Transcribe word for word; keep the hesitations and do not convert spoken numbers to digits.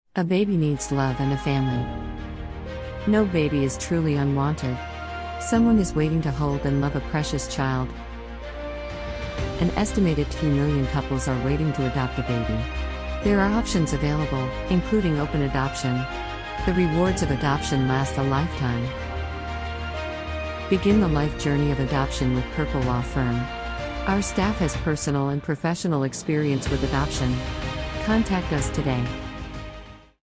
A baby needs love and a family. No baby is truly unwanted. Someone is waiting to hold and love a precious child. An estimated two million couples are waiting to adopt a baby. There are options available, including open adoption. The rewards of adoption last a lifetime. Begin the life journey of adoption with Purple Law Firm. Our staff has personal and professional experience with adoption. Contact us today.